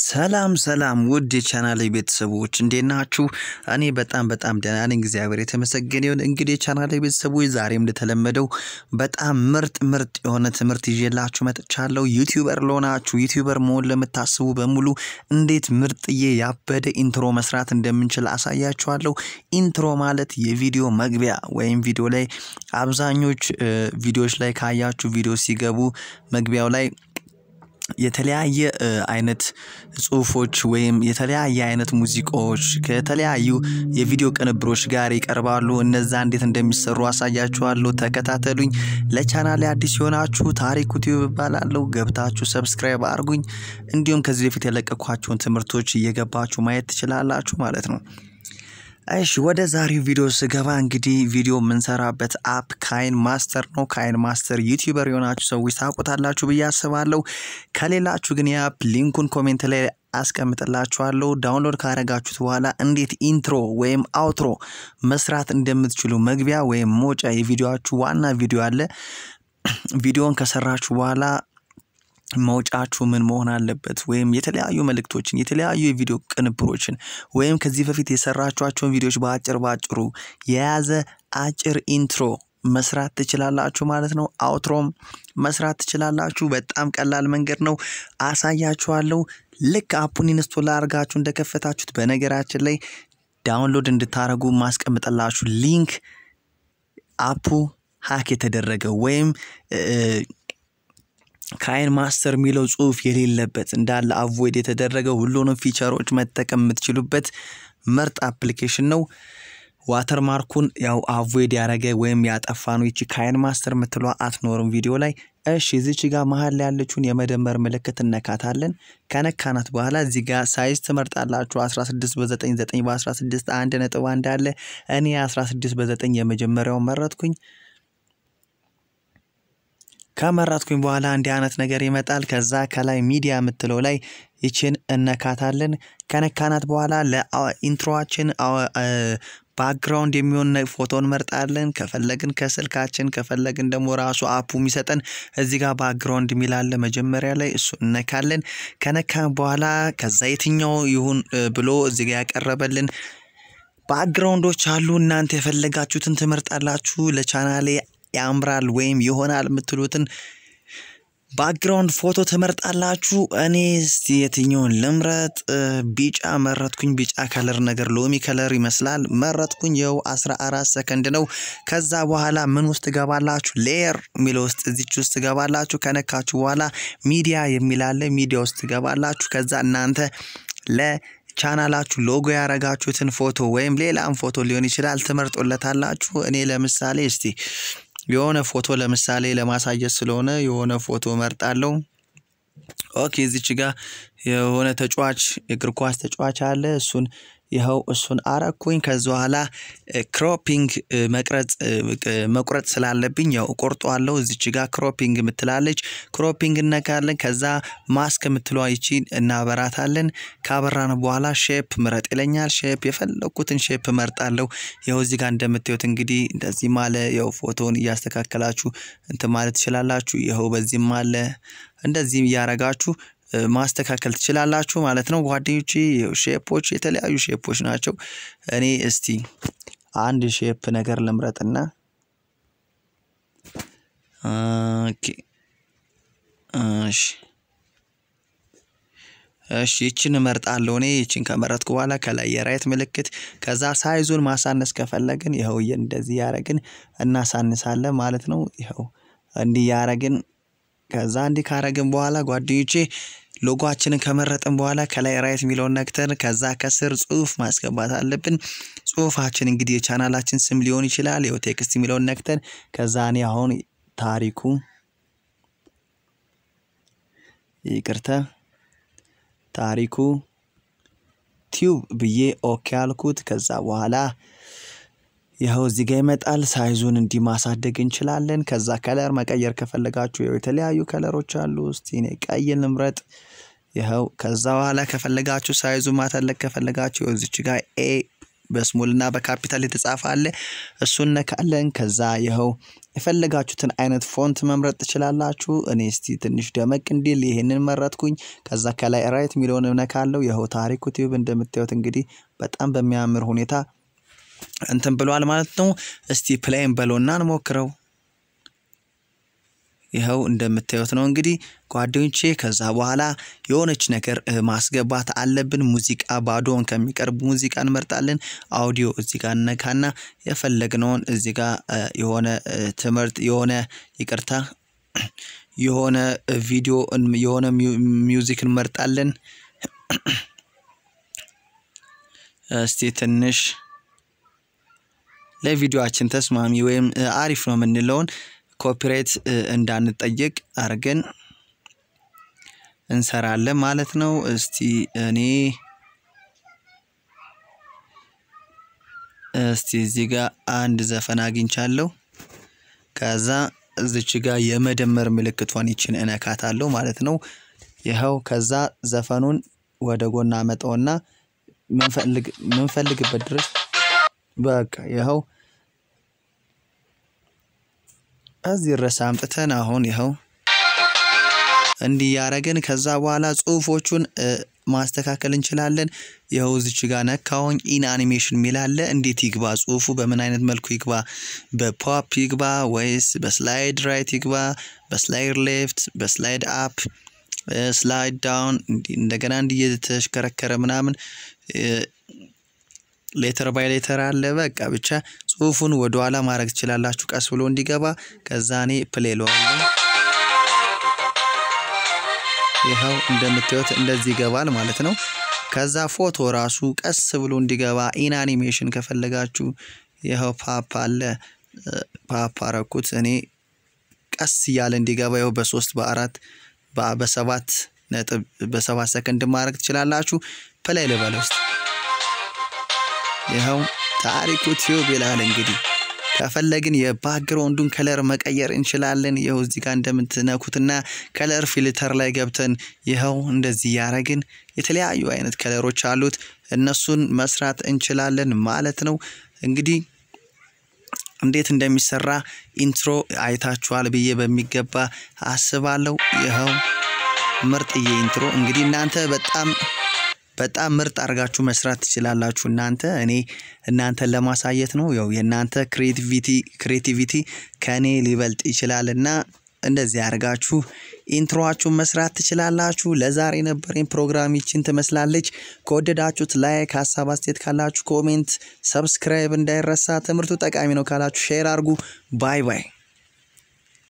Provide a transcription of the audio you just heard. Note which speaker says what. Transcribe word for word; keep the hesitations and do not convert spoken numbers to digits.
Speaker 1: ሰላም ሰላም ውድ የቻናሌ ቤተሰቦች እንዴናችሁ እኔ በጣም በጣም ደህና ነኝ እግዚአብሔር የተመሰገነ ይሁን እንግዲህ የቻናሌ ቤተሰቦች ዛሬም እንደተለመደው በጣም ምርጥ ምርጥ የሆነ ትምህርት ይዤላችሁ መጥቻለሁ ዩቲዩበር ለሆናችሁ ዩቲዩበር መሆን ለምታስቡ በሙሉ እንዴት ምርጥዬ ያበደ ኢንትሮ መስራት እንደምንችል አሳያችኋለሁ ኢንትሮ ማለት የቪዲዮ መግቢያ ወይም ቪዲዮ ላይ አብዛኞች ቪዲዮዎች ላይ ካያችሁ ቪዲዮ ሲገቡ መግቢያው ላይ የተለያየ አይነት ጽሁፎች ወይም የተለያየ አይነት ሙዚቃዎች ከተለያዩ የቪዲዮ ቅንብሮች ጋር ይቀርባሉ እነዛ እንዴት እንደሚሰሩ አሳያችኋለሁ ተከታተሉኝ ለቻናሌ አዲስ ሆናችሁ ታሪኩ ዩቲዩብ ባላለው ገብታችሁ ሰብስክራይብ አድርጉኝ እንዲሁም ከዚህ በፊት የለቀኳቸውን ትምህርቶች እየገባችሁ ማየት ትችላላችሁ ማለት ነው እሺ ወደ ዛሬው ቪዲዮ ስገባ እንግዲህ ቪዲዮ ምንሰራበት አፕ ካይን ማስተር ነው ካይን ማስተር ዩቲዩበር የሆናችሁ ሰዎች ታውቁታላችሁ ብዬ አስባለሁ ከሌላችሁ ግን የአፕ ሊንኩን ኮሜንት ላይ አስቀምጥላችኋለሁ ዳውንሎድ ካረጋችሁት በኋላ እንዴት ኢንትሮ ወይም አውትሮ መስራት እንደምትችሉ መግቢያ ወይም ሞጫ የቪዲዮአችሁ ዋና ቪዲዮ አለ ቪዲዮን ከሰራችሁ በኋላ መውጫችሁ ምን መሆን አለበት ወይም የተለያዩ መልእክቶችን የተለያዩ የቪዲዮ ቅንብሮችን ወይም ከዚህ በፊት የሰራችኋቸውን ቪዲዮዎች በአጭር ባጭሩ የያዘ አጭር ኢንትሮ መስራት ትችላላችሁ ማለት ነው አውትሮም መስራት ትችላላችሁ በጣም ቀላል መንገድ ነው አሳያችኋለሁ ልክ አፑን ኢንስቶል አድርጋችሁ እንደከፈታችሁት በነገራችን ላይ ዳውንሎድ እንድታረጉ ማስቀምጥላችሁ ሊንክ አፑ ሃክ የተደረገ ወይም ካይን ማስተር ሚለው ጽሁፍ የሌለበት እንዳለ አቮይድ የተደረገ ሁሉንም ፊቸሮች መጠቀም የምትችሉበት ምርጥ አፕሊኬሽን ነው ዋተርማርኩን ያው አቮይድ ያረገ ወይም ያጠፋ ነው እቺ ካይን ማስተር የምትለው አትኖርም ቪዲዮ ላይ እሺ እዚች ጋር መሃል ላይ ያለችውን የመደመር ምልክት እንነካታለን ከነካናት በኋላ እዚህ ጋር ሳይዝ ትመርጣላችሁ አስራ ስድስት በዘጠኝ ዘጠኝ በአስራ ስድስት አንድ ነጥብ አንድ አለ እኔ አስራ ስድስት በዘጠኝ የመጀመሪያው መረጥኩኝ ከመረጥኩኝ በኋላ አንድ አይነት ነገር ይመጣል ከዛ ከላይ ሚዲያ የምትለው ላይ እቺን እነካታለን ከነካናት በኋላ ለኢንትሮአችን ባክግራውንድ የሚሆን ፎቶን መርጣለን ከፈለግን ከስልካችን ከፈለግን ደግሞ ራሱ አፑ የሚሰጠን እዚህ ጋር ባክግራውንድ ሚላል መጀመሪያ ላይ እሱ እነካለን ከነካን በኋላ ከዛ የትኛው ይሁን ብሎ እዚህ ጋር ያቀርበልን ባክግራውንዶች አሉ እናንተ የፈለጋችሁትን ትመርጣላችሁ ለቻናሌ ያምራል ወይም ይሆናል የምትሉትን ባክግራውንድ ፎቶ ተመርጣላችሁ እኔ እስቲ የትኛውን ልምረጥ ቢጫ መረጥኩኝ ቢጫ ከለር ነገር ሎሚ ከለር ይመስላል መረጥኩኝ ያው አስራ አራት ሰከንድ ነው ከዛ በኋላ ምን ውስጥ ገባላችሁ ሌየር ሚል ውስጥ እዚች ውስጥ ገባላችሁ ከነካችሁ በኋላ ሚዲያ የሚላለ ሚዲያ ውስጥ ገባላችሁ ከዛ እናንተ ለ ቻናላችሁ ሎጎ ያረጋችሁትን ፎቶ ወይም ሌላም ፎቶ ሊሆን ይችላል ተመርጦለታላችሁ እኔ ለምሳሌ እስቲ የሆነ ፎቶ ለምሳሌ ለማሳየት ስለሆነ የሆነ ፎቶ መርጣለሁ ኦኬ እዚች ጋር የሆነ ተጫዋች የእግር ኳስ ተጫዋች አለ እሱን ይሄው እሱን አረኩኝ ከዛ በኋላ ክሮፒንግ መቅረጽ መቁረጥ ስላለብኝ ያው ቆርጧለሁ እዚች ጋር ክሮፒንግ ምትላለች ክሮፒንግ እንነካለን ከዛ ማስክ ምትለው አይቺ እናበራታለን ካበራን በኋላ ሼፕ ምረጥ ይለኛል ሼፕ የፈለኩትን ሼፕ መርጣለሁ ያው እዚህ ጋር እንደምትዩት እንግዲህ እንደዚህ ማለት ያው ፎቶን ያስተካከላችሁ እንት ማለት ይችላልላችሁ ይሄው በዚህ ማለት እንደዚህ ያረጋችሁ ማስተካከል ትችላላችሁ ማለት ነው ጓደኞቼ ሼፖች የተለያዩ ሼፖች ናቸው እኔ እስቲ አንድ ሼፕ ነገር ልምረጥና ኦኬ እሺ እሺ እቺን መርጣለሁ እኔ እቺን ከመረጥኩ በኋላ ከላይ የራይት ምልክት ከዛ ሳይዙን ማሳነስ ከፈለግን ይሄው እንደዚህ ያረግን እናሳንሳለን ማለት ነው ይሄው እንዲህ ያረግን ከዛ እንዲ ካረግን በኋላ ጓደኞቼ ሎጎአችንን ከመረጥን በኋላ ከላይ ራይት ሚለውን ነክተን ከዛ ከስር ጽሁፍ ማስገባት አለብን ጽሁፋችን እንግዲህ የቻናላችን ስም ሊሆን ይችላል ያው ቴክስት ሚለውን ነክተን ከዛ እኔ አሁን ታሪኩ ይቅርታ ታሪኩ ቲዩብ ብዬ ኦኬ አልኩት ከዛ በኋላ ይሄው እዚህ ጋር ይመጣል ሳይዙን እንዲ ማሳደግ እንችላለን ከዛ ከለር መቀየር ከፈለጋችሁ የተለያዩ ከለሮች አሉ እስቲ እኔ ቀይ ልምረጥ ይሄው ከዛ በኋላ ከፈለጋችሁ ሳይዙ ማተለክ ከፈለጋችሁ እዚች ጋር ኤ በስሞልና በካፒታል የተጻፈ አለ እሱን ነካለን ከዛ ይሄው የፈለጋችሁትን አይነት ፎንት መምረጥ ትችላላችሁ እኔ እስቲ ትንሽ ደመቅ እንዲል ይሄንን መረጥኩኝ ከዛ ከላይ ራይት ሚሊዮን ነካለው ይሄው ታሪኩ ዩቲዩብ እንደምታዩት እንግዲህ በጣም በሚያምር ሁኔታ እንትን ብሏል ማለት ነው እስቲ ፕሌይን በሎና እንሞክረው ይሄው እንደምታዩት ነው እንግዲህ ጓደኞቼ ከዛ በኋላ የሆነች ነገር ማስገባት አለብን ሙዚቃ ባዶን ከሚቀርብ ሙዚቃ እንመርጣለን አውዲዮ እዚህ ጋር ነካና የፈለግነውን እዚህ ጋር የሆነ ትምርት የሆነ ይቅርታ የሆነ ቪዲዮ የሆነ ሚውዚክ እንመርጣለን እስቲ ትንሽ ለቪዲዮአችን ተስማሚ ወይም አሪፍ ነው ምንለውን ኮፒራይት እንዳንጠየቅ አርገን እንሰራለን ማለት ነው እስቲ እኔ እስቲ እዚህ ጋር አንድ ዘፈን አግኝቻለሁ ከዛ እዚች ጋር የመደመር ምልክቷን ይችን እነካታለሁ ማለት ነው ይሄው ከዛ ዘፈኑን ወደ ጎና አመጣውና መንፈልግ መንፈልግበት ድረስ በቃ ይሄው እዚህ ረሳምጥተን አሁን ይሄው እንዲህ ያረገን ከዛ በኋላ ጽሁፎቹን ማስተካከል እንችላለን ይሄው እዚች ጋር ነካውን ኢን አኒሜሽን ሚላለ እንዴት ይግባ ጽሁፉ በምን አይነት መልኩ ይግባ በፖፕ ይግባ ወይስ በስላይድ ራይት ይግባ በስላይድ ሌፍት በስላይድ አፕ ስላይድ ዳውን እንደገና እንዲየተሽከረከረ ምናምን ሌተር ባይ ሌተር አለ በቃ ብቻ ጽሁፉን ወደ ኋላ ማድረግ ይችላልላችሁ ቀስ ብሎ እንዲገባ ከዛኔ ፕሌይሎ አለ ይሄው እንደምታዩት እንደዚህ ይገባል ማለት ነው ከዛ ፎቶ ራሱ ቀስ ብሎ እንዲገባ ኢን አኒሜሽን ከፈለጋችሁ ይሄው ፓፕ አለ ፓፕ አረኩት እኔ ቀስ ያለ እንዲገባ ይሄው በ3 በ4 በ7 ነጥብ በ7 ሰከንድ ማድረግ ይችላልላችሁ ፕሌይ ለባለስ ይሄው ታሪኩ ዩቲዩብ ይላል እንግዲህ ከፈለግን የባክግራውንዱን ከለር መቀየር እንችላለን ይሄው እዚህ ጋር እንደምትነኩትና ከለር ፊልተር ላይ ገብተን ይሄው እንደዚህ ያረግን የተለያዩ አይነት ከለሮች አሉት እነሱን መስራት እንችላለን ማለት ነው እንግዲህ እንዴት እንደሚሰራ ኢንትሮ አይታችኋል ብዬ በሚገባ አስባለሁ ይሄው ምርጥዬ ኢንትሮ እንግዲህ እናንተ በጣም በጣም ምርጥ አርጋችሁ መስራት ትችላላችሁ እናንተ እኔ እናንተ ለማሳየት ነው ያው የናንተ ክሬቲቪቲ ክሬቲቪቲ ከኔ ሊበልጥ ይችላልና እንደዚህ አርጋችሁ ኢንትሮአችሁን መስራት ትችላላችሁ ለዛሬ ነበርኝ ፕሮግራሚችን ተመስላለች ከወደዳችሁት ላይክ ሐሳብ አስተያየት ካላችሁ ኮሜንት ሰብስክራይብ እንዳይረሳ ትምርቱ ጠቃሚ ነው ካላችሁ ሼር አርጉ ባይ ባይ